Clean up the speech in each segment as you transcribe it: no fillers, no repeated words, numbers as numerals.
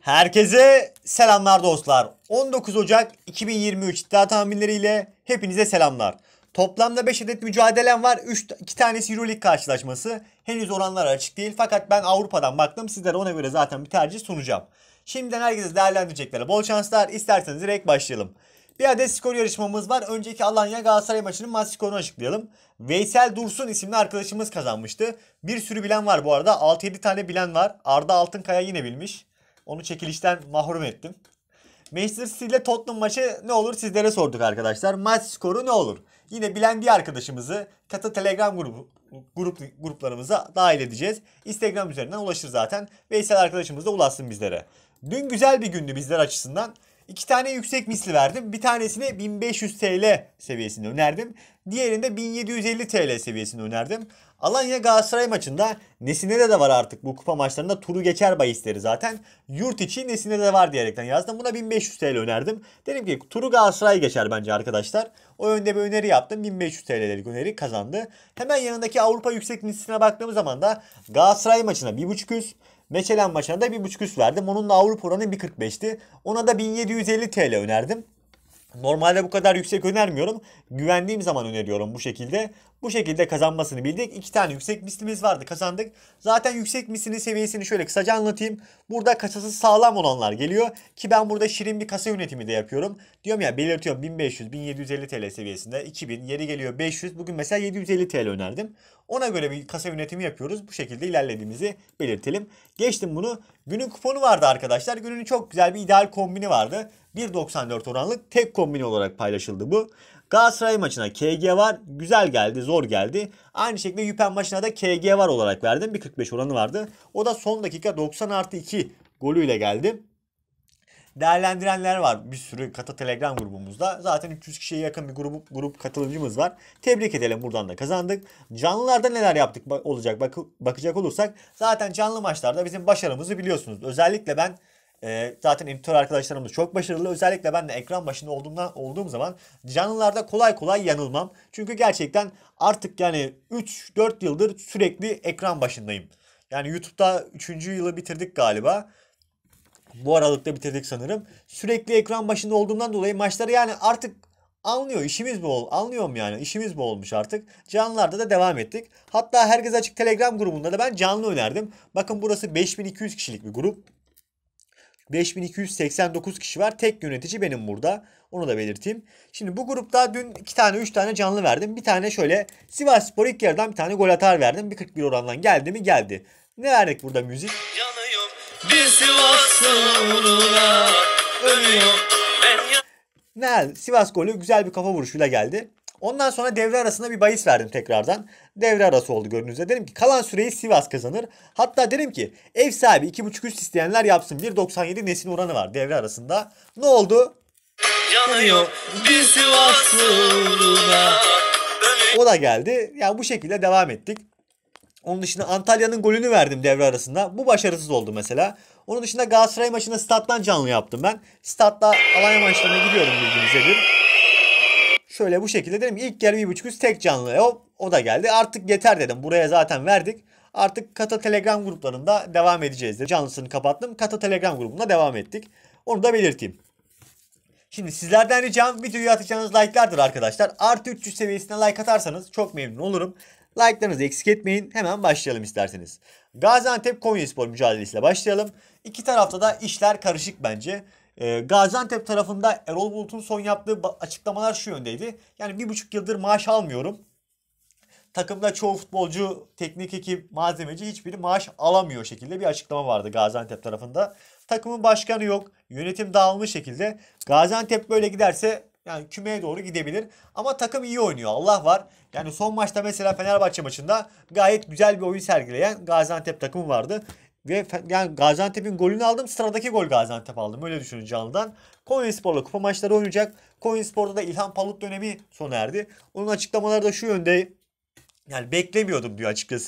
Herkese selamlar dostlar. 19 Ocak 2023 iddia tahminleriyle hepinize selamlar. Toplamda 5 adet mücadelem var. 2 tanesi Euroleague karşılaşması. Henüz oranlar açık değil. Fakat ben Avrupa'dan baktım. Sizlere ona göre zaten bir tercih sunacağım. Şimdiden herkese değerlendireceklere bol şanslar. İsterseniz direkt başlayalım. Bir adet skor yarışmamız var. Önceki Alanya Galatasaray maçının maç skorunu açıklayalım. Veysel Dursun isimli arkadaşımız kazanmıştı. Bir sürü bilen var bu arada. 6-7 tane bilen var. Arda Altınkaya yine bilmiş. Onu çekilişten mahrum ettim. Manchester City ile Tottenham maçı ne olur sizlere sorduk arkadaşlar. Maç skoru ne olur? Yine bilen bir arkadaşımızı Katı Telegram gruplarımıza dahil edeceğiz. Instagram üzerinden ulaşır zaten. Veysel arkadaşımız da ulaşsın bizlere. Dün güzel bir gündü bizler açısından. 2 tane yüksek misli verdim. Bir tanesini 1500 TL seviyesinde önerdim. Diğerinde 1750 TL seviyesinde önerdim. Alanya Galatasaray maçında Nesine'de de var artık bu kupa maçlarında turu geçer bahisleri zaten. Yurt içi Nesine'de de var diyerekten yazdım. Buna 1500 TL önerdim. Dedim ki turu Galatasaray geçer bence arkadaşlar. O yönde bir öneri yaptım. 1500 TL'lik öneri kazandı. Hemen yanındaki Avrupa yüksek misline baktığımız zaman da Galatasaray maçına 1.5 üst. Meçelen maçına da 1.5 üst verdim. Onun da Avrupa oranı 1.45'ti. Ona da 1750 TL önerdim. Normalde bu kadar yüksek önermiyorum. Güvendiğim zaman öneriyorum bu şekilde. Bu şekilde kazanmasını bildik. 2 tane yüksek mislimiz vardı, kazandık. Zaten yüksek mislinin seviyesini şöyle kısaca anlatayım. Burada kasası sağlam olanlar geliyor. Ki ben burada şirin bir kasa yönetimi de yapıyorum. Diyorum ya, belirtiyorum 1500-1750 TL seviyesinde. 2000 yeri geliyor 500. Bugün mesela 750 TL önerdim. Ona göre bir kasa yönetimi yapıyoruz. Bu şekilde ilerlediğimizi belirtelim. Geçtim bunu. Günün kuponu vardı arkadaşlar. Günün çok güzel bir ideal kombini vardı. 1.94 oranlık tek kombini olarak paylaşıldı bu. Galatasaray maçına KG var. Güzel geldi, zor geldi. Aynı şekilde Yüpen maçına da KG var olarak verdim. 1.45 oranı vardı. O da son dakika 90+2 golüyle geldi. Değerlendirenler var bir sürü Kata Telegram grubumuzda. Zaten 300 kişiye yakın bir grup katılımcımız var. Tebrik edelim, buradan da kazandık. Canlılarda neler yaptık olacak bakacak olursak zaten canlı maçlarda bizim başarımızı biliyorsunuz. Özellikle ben zaten editör arkadaşlarımız çok başarılı. Özellikle ben de ekran başında olduğum zaman canlılarda kolay kolay yanılmam. Çünkü gerçekten artık yani 3-4 yıldır sürekli ekran başındayım. Yani YouTube'da 3. yılı bitirdik galiba. Bu aralıkta bitirdik sanırım. Sürekli ekran başında olduğumdan dolayı maçları yani artık anlıyor. İşimiz bu anlıyorum yani. İşimiz bu olmuş artık. Canlılarda da devam ettik. Hatta Herkes Açık Telegram grubunda da ben canlı önerdim. Bakın burası 5200 kişilik bir grup. 5289 kişi var. Tek yönetici benim burada. Onu da belirteyim. Şimdi bu grupta dün 2 tane 3 tane canlı verdim. Bir tane şöyle Sivasspor ilk yarıdan bir tane gol atar verdim. 1.41 orandan geldi mi geldi. Ne verdik burada müzik? Bir Sivas uğruna ölüyor. Ne? Sivas golü güzel bir kafa vuruşuyla geldi. Ondan sonra devre arasında bir bahis verdim tekrardan. Devre arası oldu gördüğünüz üzere. Dedim ki kalan süreyi Sivas kazanır. Hatta dedim ki ev sahibi 2.5 üst isteyenler yapsın. 1.97 Nesin oranı var devre arasında. Ne oldu? Yanıyor bir Sivas uğruna. O da geldi. Yani bu şekilde devam ettik. Onun dışında Antalya'nın golünü verdim devre arasında. Bu başarısız oldu mesela. Onun dışında Galatasaray maçını stat'tan canlı yaptım ben. Stat'ta Alanya maçlarına gidiyorum bildiğiniz üzere. Şöyle bu şekilde dedim ilk yarı 1.5 üst tek canlı. O da geldi. Artık yeter dedim. Buraya zaten verdik. Artık Kata Telegram gruplarında devam edeceğiz de. Canlısını kapattım. Kata Telegram grubunda devam ettik. Onu da belirteyim. Şimdi sizlerden ricam videoyu atacağınız like'lardır arkadaşlar. Artı 300 seviyesine like atarsanız çok memnun olurum. Like'larınızı eksik etmeyin. Hemen başlayalım isterseniz. Gaziantep Konyaspor mücadelesiyle başlayalım. İki tarafta da işler karışık bence. Gaziantep tarafında Erol Bulut'un son yaptığı açıklamalar şu yöndeydi. Yani 1,5 yıldır maaş almıyorum. Takımda çoğu futbolcu, teknik ekip, malzemeci hiçbiri maaş alamıyor şekilde bir açıklama vardı Gaziantep tarafında. Takımın başkanı yok. Yönetim dağılmış şekilde. Gaziantep böyle giderse yani kümeye doğru gidebilir. Ama takım iyi oynuyor. Allah var. Yani son maçta mesela Fenerbahçe maçında gayet güzel bir oyun sergileyen Gaziantep takımı vardı. Ve yani Gaziantep'in golünü aldım. Sıradaki gol Gaziantep aldım. Öyle düşünün canlıdan. Konyaspor'la kupa maçları oynayacak. Konyaspor'da da İlhan Palut dönemi sona erdi. Onun açıklamaları da şu yönde. Yani beklemiyordum diyor açıkçası.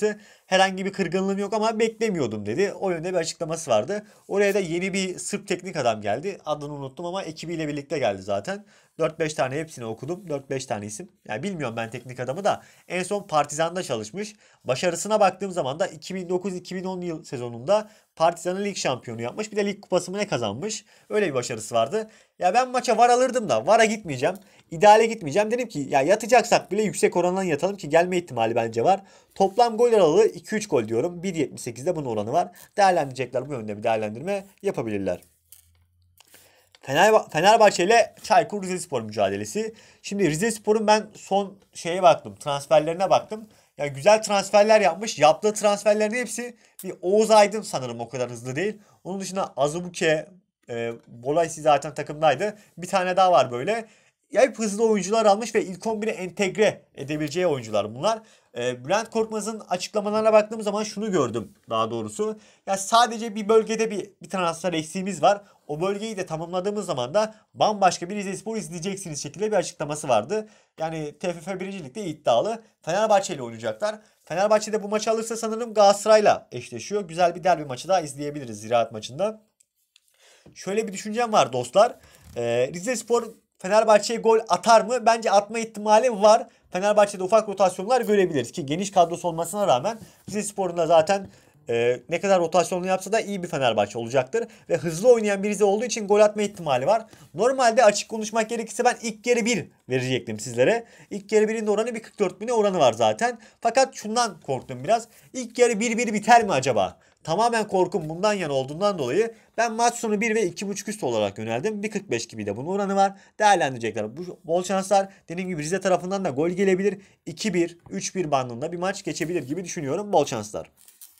Herhangi bir kırgınlığım yok ama beklemiyordum dedi. O yönde bir açıklaması vardı. Oraya da yeni bir Sırp teknik adam geldi. Adını unuttum ama ekibiyle birlikte geldi zaten. 4-5 tane hepsini okudum. 4-5 tane isim. Yani bilmiyorum ben teknik adamı da. En son Partizan'da çalışmış. Başarısına baktığım zaman da 2009-2010 yıl sezonunda Partizan'ı lig şampiyonu yapmış. Bir de lig kupası mı ne kazanmış. Öyle bir başarısı vardı. Ya ben maça VAR alırdım da VAR'a gitmeyeceğim. İdeale gitmeyeceğim. Dedim ki ya yatacaksak bile yüksek orandan yatalım ki gelme ihtimali bence var. Toplam gol aralığı 2-3 gol diyorum. 1.78'de bunun oranı var. Değerlendirecekler, bu yönde bir değerlendirme yapabilirler. Fenerbahçe ile Çaykur Rizespor mücadelesi. Şimdi Rizespor'un ben son şeye baktım. Transferlerine baktım. Yani güzel transferler yapmış. Yaptığı transferlerin hepsi bir Oğuz Aydın sanırım, o kadar hızlı değil. Onun dışında Azubuike, Bolaysi zaten takımdaydı. Bir tane daha var böyle. Ya hep hızlı oyuncular almış ve ilk 11'e entegre edebileceği oyuncular bunlar. Bülent Korkmaz'ın açıklamalarına baktığım zaman şunu gördüm daha doğrusu. Ya sadece bir bölgede bir transfer eksiğimiz var. O bölgeyi de tamamladığımız zaman da bambaşka bir Rizespor izleyeceksiniz şekilde bir açıklaması vardı. Yani TFF 1. Lig'de iddialı. Fenerbahçe ile oynayacaklar. Fenerbahçe bu maçı alırsa sanırım Galatasaray'la eşleşiyor. Güzel bir derbi maçı daha izleyebiliriz Ziraat maçında. Şöyle bir düşüncem var dostlar. Rizespor Fenerbahçe'ye gol atar mı? Bence atma ihtimali var. Fenerbahçe'de ufak rotasyonlar görebiliriz ki geniş kadrosu olmasına rağmen Rizespor'un da zaten ne kadar rotasyonlu yapsa da iyi bir Fenerbahçe olacaktır. Ve hızlı oynayan bir Rize olduğu için gol atma ihtimali var. Normalde açık konuşmak gerekirse ben ilk yarı 1 verecektim sizlere. İlk yarı 1'in de oranı bir 44.000'e oranı var zaten. Fakat şundan korktum biraz. İlk yarı 1-1 biter mi acaba? Tamamen korkum bundan yana olduğundan dolayı ben maç sonu 1 ve 2.5 üst olarak yöneldim. 1.45 gibi de bunun oranı var. Değerlendirecekler. Bu bol şanslar. Dediğim gibi Rize tarafından da gol gelebilir. 2-1, 3-1 bandında bir maç geçebilir gibi düşünüyorum. Bol şanslar.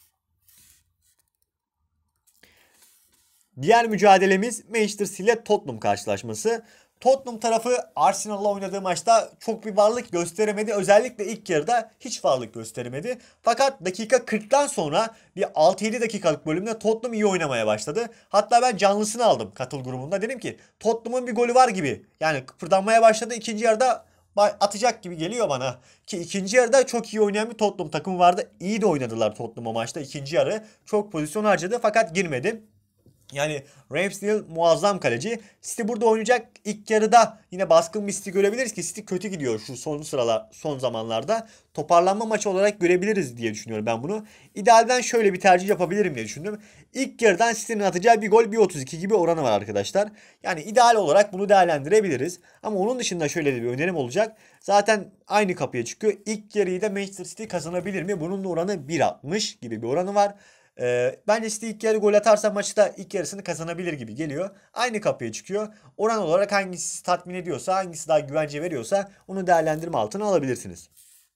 Diğer mücadelemiz Manchester City ile Tottenham karşılaşması. Tottenham tarafı Arsenal'la oynadığı maçta çok bir varlık gösteremedi. Özellikle ilk yarıda hiç varlık gösteremedi. Fakat dakika 40'tan sonra bir 6-7 dakikalık bölümde Tottenham iyi oynamaya başladı. Hatta ben canlısını aldım katıl grubunda. Dedim ki Tottenham'ın bir golü var gibi. Yani kıpırdanmaya başladı. İkinci yarıda atacak gibi geliyor bana. Ki ikinci yarıda çok iyi oynayan bir Tottenham takımı vardı. İyi de oynadılar Tottenham o maçta. İkinci yarı çok pozisyon harcadı fakat girmedi. Yani Ramsdale muazzam kaleci. City burada oynayacak. İlk yarıda yine baskın bir City görebiliriz ki City kötü gidiyor şu son zamanlarda. Toparlanma maçı olarak görebiliriz diye düşünüyorum ben bunu. İdealden şöyle bir tercih yapabilirim diye düşündüm. İlk yarıdan City'nin atacağı bir gol 1.32 gibi oranı var arkadaşlar. Yani ideal olarak bunu değerlendirebiliriz. Ama onun dışında şöyle de bir önerim olacak. Zaten aynı kapıya çıkıyor. İlk yarıyı da Manchester City kazanabilir mi? Bunun da oranı 1.60 gibi bir oranı var. Bence City ilk yarı gol atarsa maçı da ilk yarısını kazanabilir gibi geliyor. Aynı kapıya çıkıyor. Oran olarak hangisi tatmin ediyorsa, hangisi daha güvence veriyorsa onu değerlendirme altına alabilirsiniz.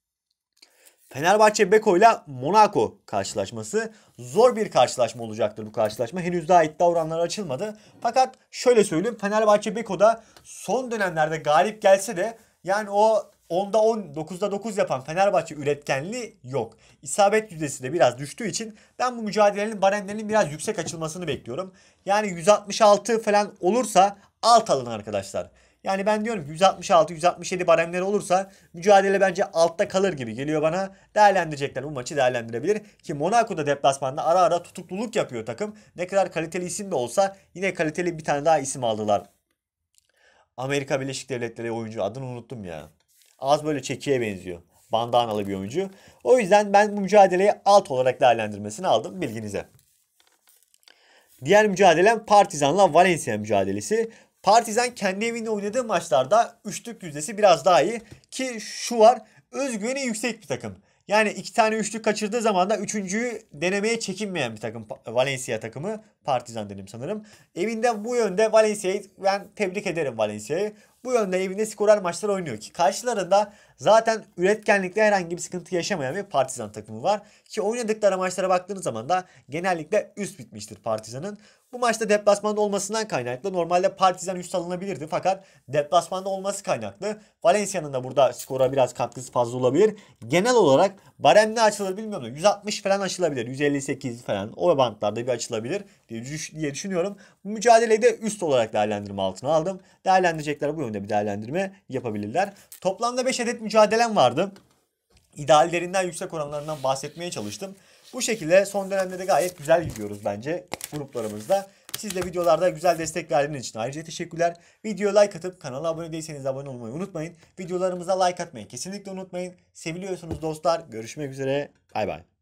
Fenerbahçe Beko ile Monaco karşılaşması. Zor bir karşılaşma olacaktır bu karşılaşma. Henüz daha iddia oranları açılmadı. Fakat şöyle söyleyeyim. Fenerbahçe Beko'da son dönemlerde galip gelse de yani o 10'da 10, 9'da 9 yapan Fenerbahçe üretkenliği yok. İsabet yüzdesi de biraz düştüğü için ben bu mücadelenin baremlerinin biraz yüksek açılmasını bekliyorum. Yani 166 falan olursa alt alın arkadaşlar. Yani ben diyorum ki 166, 167 baremleri olursa mücadele bence altta kalır gibi geliyor bana. Değerlendirecekler, bu maçı değerlendirebilir. Ki Monaco'da deplasmanda ara ara tutukluluk yapıyor takım. Ne kadar kaliteli isim de olsa yine kaliteli bir tane daha isim aldılar. Amerika Birleşik Devletleri oyuncu, adını unuttum ya. Az böyle çekiye benziyor. Bandanalı bir oyuncu. O yüzden ben bu mücadeleyi alt olarak değerlendirmesini aldım bilginize. Diğer mücadelem Partizan'la Valencia mücadelesi. Partizan kendi evinde oynadığı maçlarda üçlük yüzdesi biraz daha iyi. Ki şu var, özgüveni yüksek bir takım. Yani iki tane üçlük kaçırdığı zaman da üçüncüyü denemeye çekinmeyen bir takım Valencia takımı. Partizan dedim sanırım. Evinde bu yönde Valencia'yı ben tebrik ederim Valencia'yı. Bu yönde evinde skorer maçlar oynuyor ki karşılarında zaten üretkenlikte herhangi bir sıkıntı yaşamayan bir Partizan takımı var. Ki oynadıkları maçlara baktığınız zaman da genellikle üst bitmiştir Partizan'ın. Bu maçta deplasmanda olmasından kaynaklı normalde Partizan üst alınabilirdi fakat deplasmanda olması kaynaklı Valencia'nın da burada skora biraz katkısı fazla olabilir. Genel olarak barem ne açılır bilmiyorum da 160 falan açılabilir. 158 falan o bantlarda bir açılabilir diye düşünüyorum. Bu mücadeleyi de üst olarak değerlendirme altına aldım. Değerlendirecekler bu yönde bir değerlendirme yapabilirler. Toplamda 5 adet mücadelem vardı. ideallerinden, yüksek oranlarından bahsetmeye çalıştım. Bu şekilde son dönemde de gayet güzel gidiyoruz bence gruplarımızda. Siz de videolarda güzel destek verdiğiniz için ayrıca teşekkürler. Videoya like atıp kanala abone değilseniz abone olmayı unutmayın. Videolarımıza like atmayı kesinlikle unutmayın. Seviliyorsunuz dostlar. Görüşmek üzere. Bay bay.